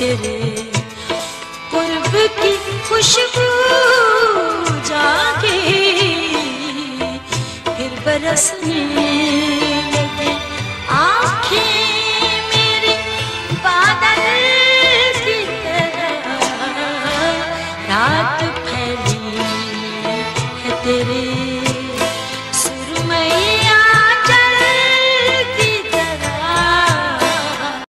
तेरे कुर्ब की खुशबू जाके फिर बरसने लगी आँखें मेरी बादल की तरह। रात फैली है तेरे